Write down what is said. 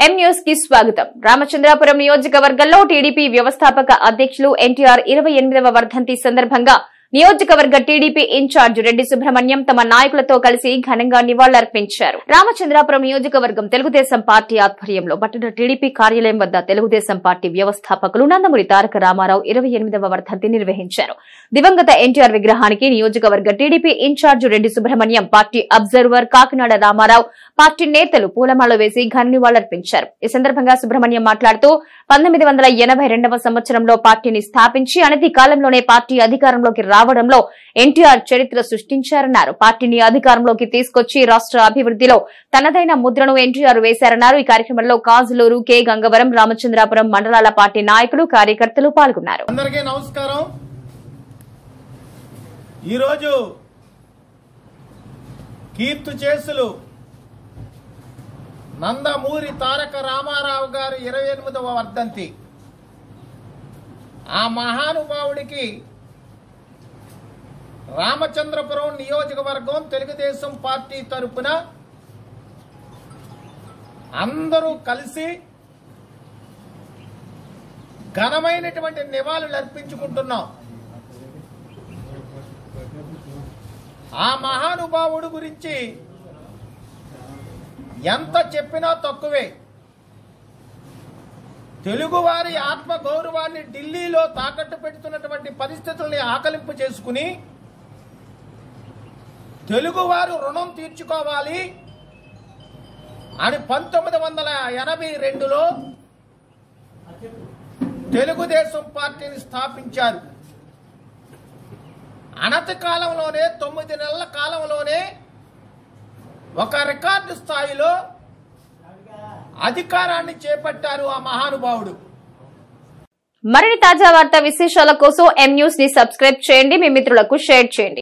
M news కి స్వాగతం. రామచంద్రాపురం నియోజకవర్గంలో టీడీపీ వ్యవస్థాపక అధ్యక్షులు ఎన్టీఆర్ 28వ వర్ధంతి సందర్భంగా నియోజకవర్గ టీడీపీ ఇన్ఛార్జ్ రెడ్డి సుబ్రహ్మణ్యం తమ నాయకులతో కలిసి ఘనంగా నివాళులర్పించారు. రామచంద్రాపురం నియోజకవర్గం తెలుగుదేశం పార్టీ ఆధ్వర్యంలో పట్టణ టీడీపీ కార్యాలయం వద్ద తెలుగుదేశం పార్టీ వ్యవస్థాపకులు నందమూరి తారక రామారావు 28వ వర్ధంతి నిర్వహించారు. దివంగత ఎన్టీఆర్ విగ్రహానికి నియోజకవర్గ TDP in charge Reddy Subrahmanyam, party observer Kakinada Ramarao, party నేతలు పూలమాల వేసి ఘన నివాళులర్పించారు. ఈ సందర్భంగా సుబ్రహ్మణ్యం మాట్లాడుతూ 1982వ సంవత్సరంలో పార్టీని స్థాపించి అనతి కాలంలోనే పార్టీ అధికారంలోకి రావడంలో ఎన్టీఆర్ చరిత్ర సృష్టించారన్నారు. పార్టీని అధికారంలోకి తీసుకొచ్చి రాష్ట్ర అభివృద్ధిలో తనదైన ముద్రను ఎన్టీఆర్ వేశారన్నారు. ఈ కార్యక్రమంలో కాజులూరు, కె గంగవరం, రామచంద్రాపురం మండలాల పార్టీ నాయకులు, కార్యకర్తలు పాల్గొన్నారు. అందరికీ నమస్కారం. ఈరోజు కీర్తి చేసులు నందమూరి తారక రామారావు గారు 28వ వర్ధంతి. ఆ మహానుభావుడికి రామచంద్రపురం నియోజకవర్గం తెలుగుదేశం పార్టీ తరపున అందరూ కలిసి ఘనమైనటువంటి నివాళులు అర్పించుకుంటున్నాం. ఆ మహానుభావుడు గురించి ఎంత చెప్పినా తక్కువే. తెలుగువారి ఆత్మ గౌరవాన్ని ఢిల్లీలో తాకట్టు పెడుతున్నటువంటి పరిస్థితుల్ని ఆకలింపు చేసుకుని తెలుగువారు రుణం తీర్చుకోవాలి అని 1982లో తెలుగుదేశం పార్టీని స్థాపించారు. అనతి కాలంలోనే 9 నెలల కాలంలోనే ఒక రికార్డు స్థాయిలో అధికారాన్ని చేపట్టారు ఆ మహానుభావుడు. మరిన్ని తాజా వార్తా విశేషాల కోసం ఎం న్యూస్ ని సబ్స్క్రైబ్ చేయండి, మీ మిత్రులకు షేర్ చేయండి.